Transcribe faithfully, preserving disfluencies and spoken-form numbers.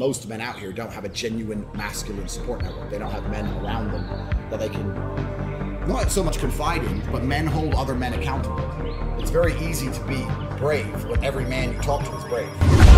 most men out here don't have a genuine masculine support network. They don't have men around them that they can not so much confide in, but men hold other men accountable. It's very easy to be brave when every man you talk to is brave.